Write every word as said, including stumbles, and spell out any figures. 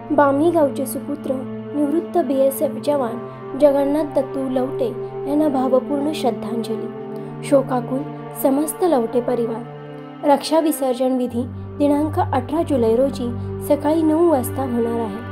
बामणी गावचे सुपुत्र निवृत्त बी एस एफ जवान जगन्नाथ दत्तू लवटे यांना भावपूर्ण श्रद्धांजली. शोकाकुल समस्त लवटे परिवार. रक्षा विसर्जन विधी दिनांक अठरा जुलै रोजी सकाळी नऊ वाजता होणार आहे.